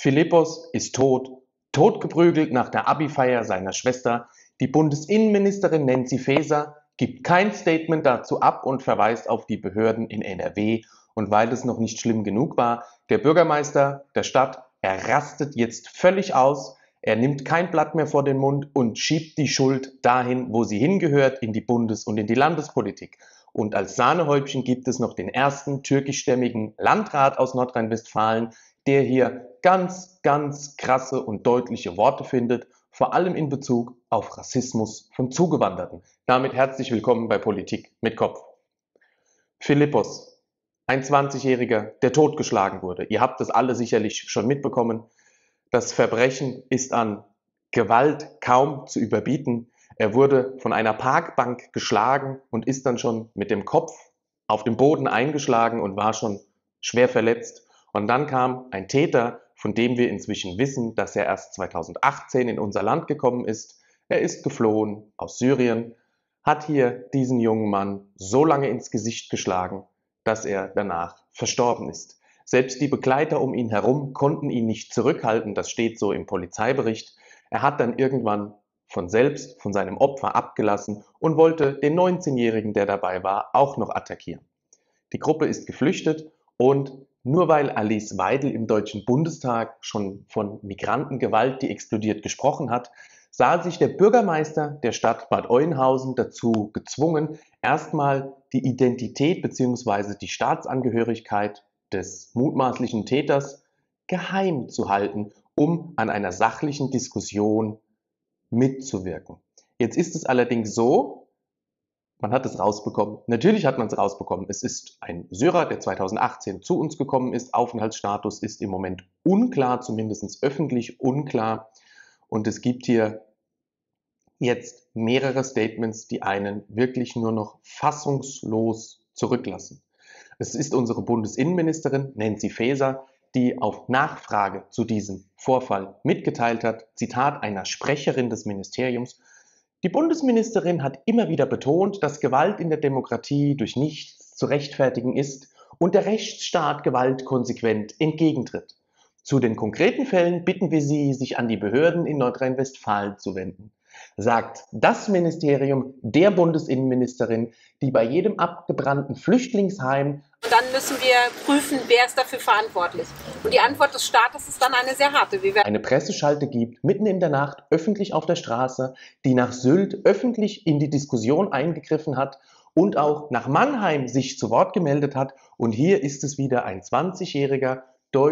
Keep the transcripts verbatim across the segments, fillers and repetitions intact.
Philippos ist tot, totgeprügelt nach der Abi-Feier seiner Schwester. Die Bundesinnenministerin Nancy Faeser gibt kein Statement dazu ab und verweist auf die Behörden in N R W. Und weil es noch nicht schlimm genug war, der Bürgermeister der Stadt, er rastet jetzt völlig aus. Er nimmt kein Blatt mehr vor den Mund und schiebt die Schuld dahin, wo sie hingehört, in die Bundes- und in die Landespolitik. Und als Sahnehäubchen gibt es noch den ersten türkischstämmigen Landrat aus Nordrhein-Westfalen, der hier ganz, ganz krasse und deutliche Worte findet, vor allem in Bezug auf Rassismus von Zugewanderten. Damit herzlich willkommen bei Politik mit Kopf. Philippos, ein zwanzigjähriger, der totgeschlagen wurde. Ihr habt das alle sicherlich schon mitbekommen. Das Verbrechen ist an Gewalt kaum zu überbieten. Er wurde von einer Parkbank geschlagen und ist dann schon mit dem Kopf auf dem Boden eingeschlagen und war schon schwer verletzt. Und dann kam ein Täter, von dem wir inzwischen wissen, dass er erst zweitausendachtzehn in unser Land gekommen ist. Er ist geflohen aus Syrien, hat hier diesen jungen Mann so lange ins Gesicht geschlagen, dass er danach verstorben ist. Selbst die Begleiter um ihn herum konnten ihn nicht zurückhalten, das steht so im Polizeibericht. Er hat dann irgendwann von selbst, von seinem Opfer abgelassen und wollte den neunzehnjährigen, der dabei war, auch noch attackieren. Die Gruppe ist geflüchtet und nur weil Alice Weidel im Deutschen Bundestag schon von Migrantengewalt, die explodiert, gesprochen hat, sah sich der Bürgermeister der Stadt Bad Oeynhausen dazu gezwungen, erstmal die Identität bzw. die Staatsangehörigkeit des mutmaßlichen Täters geheim zu halten, um an einer sachlichen Diskussion mitzuwirken. Jetzt ist es allerdings so, man hat es rausbekommen. Natürlich hat man es rausbekommen. Es ist ein Syrer, der zweitausendachtzehn zu uns gekommen ist. Aufenthaltsstatus ist im Moment unklar, zumindest öffentlich unklar. Und es gibt hier jetzt mehrere Statements, die einen wirklich nur noch fassungslos zurücklassen. Es ist unsere Bundesinnenministerin Nancy Faeser, die auf Nachfrage zu diesem Vorfall mitgeteilt hat, Zitat einer Sprecherin des Ministeriums: Die Bundesministerin hat immer wieder betont, dass Gewalt in der Demokratie durch nichts zu rechtfertigen ist und der Rechtsstaat Gewalt konsequent entgegentritt. Zu den konkreten Fällen bitten wir Sie, sich an die Behörden in Nordrhein-Westfalen zu wenden, sagt das Ministerium der Bundesinnenministerin, die bei jedem abgebrannten Flüchtlingsheim Und dann müssen wir prüfen, wer ist dafür verantwortlich. Und die Antwort des Staates ist dann eine sehr harte. Wir eine Presseschalte gibt, mitten in der Nacht, öffentlich auf der Straße, die nach Sylt öffentlich in die Diskussion eingegriffen hat und auch nach Mannheim sich zu Wort gemeldet hat. Und hier ist es wieder ein zwanzigjähriger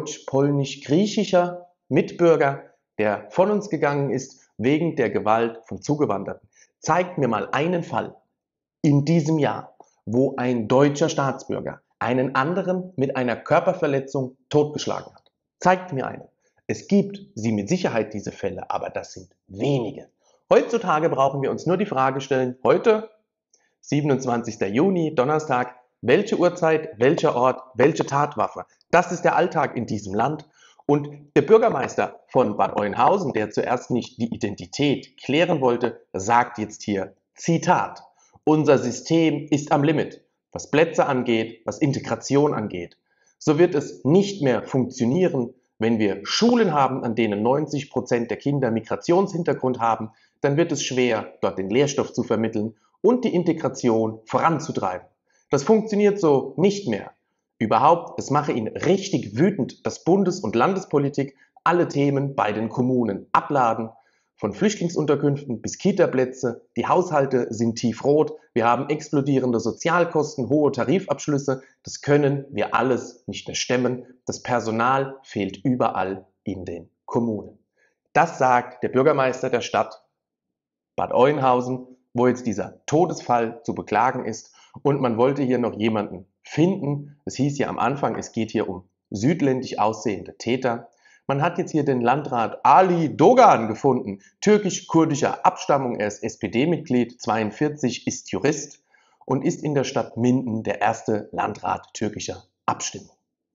deutsch-polnisch-griechischer Mitbürger, der von uns gegangen ist wegen der Gewalt von Zugewanderten. Zeigt mir mal einen Fall in diesem Jahr, wo ein deutscher Staatsbürger einen anderen mit einer Körperverletzung totgeschlagen hat. Zeigt mir einen. Es gibt sie mit Sicherheit, diese Fälle, aber das sind wenige. Heutzutage brauchen wir uns nur die Frage stellen, heute, siebenundzwanzigster Juni, Donnerstag, welche Uhrzeit, welcher Ort, welche Tatwaffe. Das ist der Alltag in diesem Land. Und der Bürgermeister von Bad Oeynhausen, der zuerst nicht die Identität klären wollte, sagt jetzt hier, Zitat: Unser System ist am Limit, was Plätze angeht, was Integration angeht. So wird es nicht mehr funktionieren, wenn wir Schulen haben, an denen neunzig Prozent der Kinder Migrationshintergrund haben, dann wird es schwer, dort den Lehrstoff zu vermitteln und die Integration voranzutreiben. Das funktioniert so nicht mehr. Überhaupt, es mache ihn richtig wütend, dass Bundes- und Landespolitik alle Themen bei den Kommunen abladen. Von Flüchtlingsunterkünften bis Kitaplätze, die Haushalte sind tiefrot, wir haben explodierende Sozialkosten, hohe Tarifabschlüsse, das können wir alles nicht mehr stemmen. Das Personal fehlt überall in den Kommunen. Das sagt der Bürgermeister der Stadt Bad Oeynhausen, wo jetzt dieser Todesfall zu beklagen ist. Und man wollte hier noch jemanden finden. Es hieß ja am Anfang, es geht hier um südländisch aussehende Täter. Man hat jetzt hier den Landrat Ali Dogan gefunden, türkisch-kurdischer Abstammung. Er ist S P D-Mitglied, zweiundvierzig, ist Jurist und ist in der Stadt Minden der erste Landrat türkischer Abstimmung.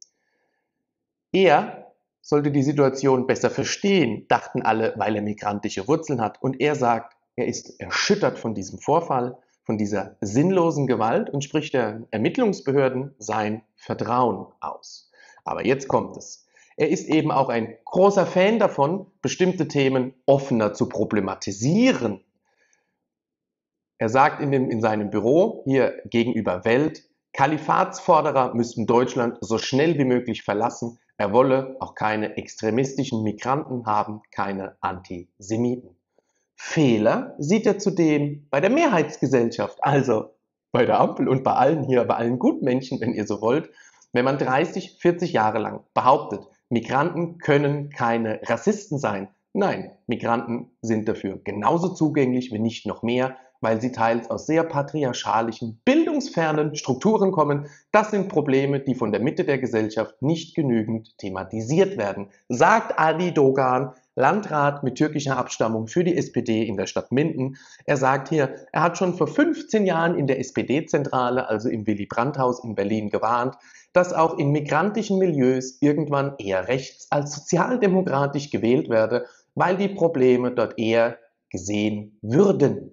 Er sollte die Situation besser verstehen, dachten alle, weil er migrantische Wurzeln hat. Und er sagt, er ist erschüttert von diesem Vorfall, von dieser sinnlosen Gewalt und spricht den Ermittlungsbehörden sein Vertrauen aus. Aber jetzt kommt es. Er ist eben auch ein großer Fan davon, bestimmte Themen offener zu problematisieren. Er sagt in, dem, in seinem Büro hier gegenüber Welt, Kalifatsforderer müssten Deutschland so schnell wie möglich verlassen. Er wolle auch keine extremistischen Migranten haben, keine Antisemiten. Fehler sieht er zudem bei der Mehrheitsgesellschaft, also bei der Ampel und bei allen hier, bei allen Gutmenschen, wenn ihr so wollt, wenn man dreißig, vierzig Jahre lang behauptet, Migranten können keine Rassisten sein. Nein, Migranten sind dafür genauso zugänglich, wenn nicht noch mehr, weil sie teils aus sehr patriarchalischen, bildungsfernen Strukturen kommen. Das sind Probleme, die von der Mitte der Gesellschaft nicht genügend thematisiert werden, sagt Ali Dogan, Landrat mit türkischer Abstammung für die S P D in der Stadt Minden. Er sagt hier, er hat schon vor fünfzehn Jahren in der S P D-Zentrale, also im Willy-Brandt-Haus in Berlin, gewarnt, dass auch in migrantischen Milieus irgendwann eher rechts als sozialdemokratisch gewählt werde, weil die Probleme dort eher gesehen würden.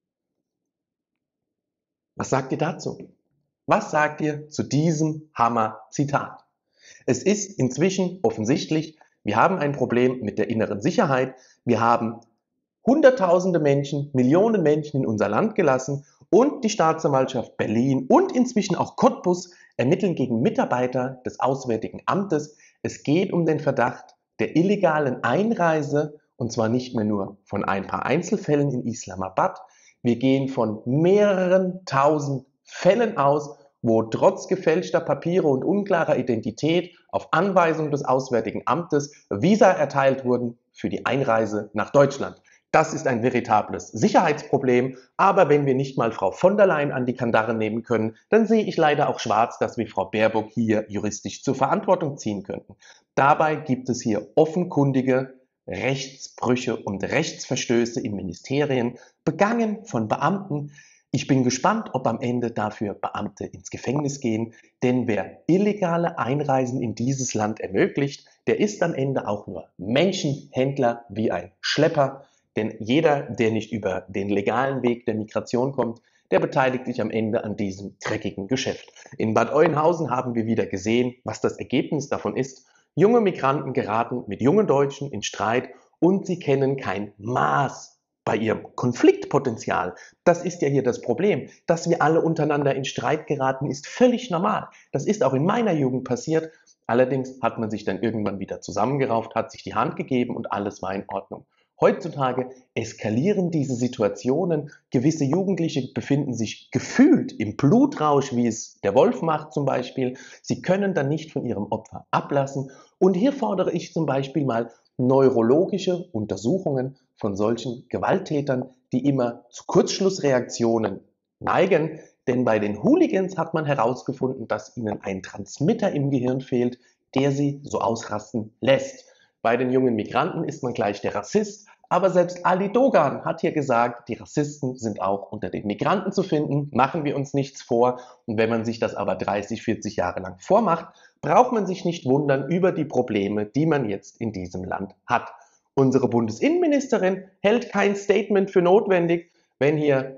Was sagt ihr dazu? Was sagt ihr zu diesem Hammer-Zitat? Es ist inzwischen offensichtlich, wir haben ein Problem mit der inneren Sicherheit. Wir haben Hunderttausende Menschen, Millionen Menschen in unser Land gelassen und die Staatsanwaltschaft Berlin und inzwischen auch Cottbus ermitteln gegen Mitarbeiter des Auswärtigen Amtes. Es geht um den Verdacht der illegalen Einreise und zwar nicht mehr nur von ein paar Einzelfällen in Islamabad. Wir gehen von mehreren tausend Fällen aus, wo trotz gefälschter Papiere und unklarer Identität auf Anweisung des Auswärtigen Amtes Visa erteilt wurden für die Einreise nach Deutschland. Das ist ein veritables Sicherheitsproblem, aber wenn wir nicht mal Frau von der Leyen an die Kandare nehmen können, dann sehe ich leider auch schwarz, dass wir Frau Baerbock hier juristisch zur Verantwortung ziehen könnten. Dabei gibt es hier offenkundige Rechtsbrüche und Rechtsverstöße in Ministerien, begangen von Beamten. Ich bin gespannt, ob am Ende dafür Beamte ins Gefängnis gehen, denn wer illegale Einreisen in dieses Land ermöglicht, der ist am Ende auch nur Menschenhändler wie ein Schlepper, denn jeder, der nicht über den legalen Weg der Migration kommt, der beteiligt sich am Ende an diesem dreckigen Geschäft. In Bad Oeynhausen haben wir wieder gesehen, was das Ergebnis davon ist. Junge Migranten geraten mit jungen Deutschen in Streit und sie kennen kein Maß bei ihrem Konfliktpotenzial. Das ist ja hier das Problem. Dass wir alle untereinander in Streit geraten, ist völlig normal. Das ist auch in meiner Jugend passiert. Allerdings hat man sich dann irgendwann wieder zusammengerauft, hat sich die Hand gegeben und alles war in Ordnung. Heutzutage eskalieren diese Situationen. Gewisse Jugendliche befinden sich gefühlt im Blutrausch, wie es der Wolf macht zum Beispiel. Sie können dann nicht von ihrem Opfer ablassen. Und hier fordere ich zum Beispiel mal neurologische Untersuchungen von solchen Gewalttätern, die immer zu Kurzschlussreaktionen neigen. Denn bei den Hooligans hat man herausgefunden, dass ihnen ein Transmitter im Gehirn fehlt, der sie so ausrasten lässt. Bei den jungen Migranten ist man gleich der Rassist, aber selbst Ali Dogan hat hier gesagt, die Rassisten sind auch unter den Migranten zu finden, machen wir uns nichts vor. Und wenn man sich das aber dreißig, vierzig Jahre lang vormacht, braucht man sich nicht wundern über die Probleme, die man jetzt in diesem Land hat. Unsere Bundesinnenministerin hält kein Statement für notwendig, wenn hier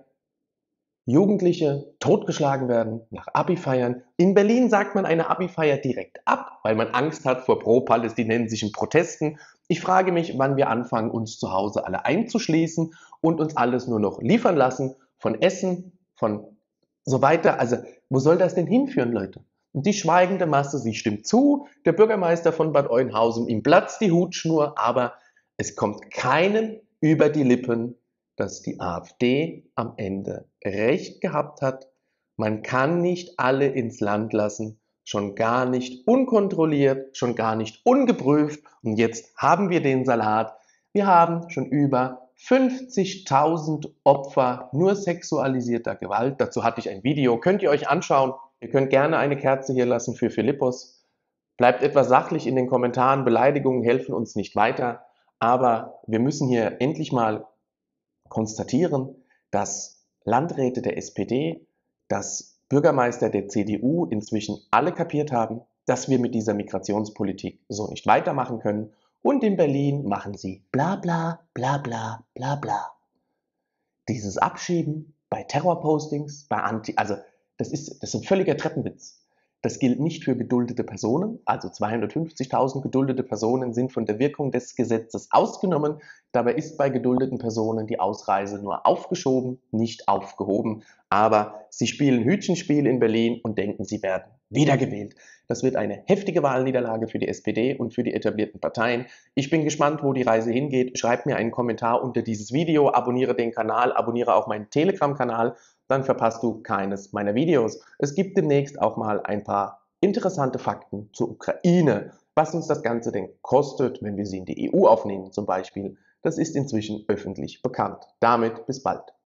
Jugendliche totgeschlagen werden nach Abi-Feiern. In Berlin sagt man eine Abi-Feier direkt ab, weil man Angst hat vor pro-palästinensischen Protesten. Ich frage mich, wann wir anfangen, uns zu Hause alle einzuschließen und uns alles nur noch liefern lassen, von Essen, von so weiter. Also, wo soll das denn hinführen, Leute? Und die schweigende Masse, sie stimmt zu, der Bürgermeister von Bad Oeynhausen, ihm platzt die Hutschnur, aber es kommt keinem über die Lippen, dass die AfD am Ende recht gehabt hat. Man kann nicht alle ins Land lassen, schon gar nicht unkontrolliert, schon gar nicht ungeprüft. Und jetzt haben wir den Salat. Wir haben schon über fünfzigtausend Opfer nur sexualisierter Gewalt. Dazu hatte ich ein Video, könnt ihr euch anschauen. Ihr könnt gerne eine Kerze hier lassen für Philippus. Bleibt etwas sachlich in den Kommentaren, Beleidigungen helfen uns nicht weiter. Aber wir müssen hier endlich mal konstatieren, dass Landräte der S P D, dass Bürgermeister der C D U inzwischen alle kapiert haben, dass wir mit dieser Migrationspolitik so nicht weitermachen können. Und in Berlin machen sie bla bla bla bla bla bla. Dieses Abschieben bei Terrorpostings, bei Anti, also das ist, das ist ein völliger Treppenwitz. Das gilt nicht für geduldete Personen, also zweihundertfünfzigtausend geduldete Personen sind von der Wirkung des Gesetzes ausgenommen. Dabei ist bei geduldeten Personen die Ausreise nur aufgeschoben, nicht aufgehoben. Aber sie spielen Hütchenspiel in Berlin und denken, sie werden wiedergewählt. Das wird eine heftige Wahlniederlage für die S P D und für die etablierten Parteien. Ich bin gespannt, wo die Reise hingeht. Schreibt mir einen Kommentar unter dieses Video, abonniere den Kanal, abonniere auch meinen Telegram-Kanal. Dann verpasst du keines meiner Videos. Es gibt demnächst auch mal ein paar interessante Fakten zur Ukraine. Was uns das Ganze denn kostet, wenn wir sie in die E U aufnehmen zum Beispiel, das ist inzwischen öffentlich bekannt. Damit bis bald.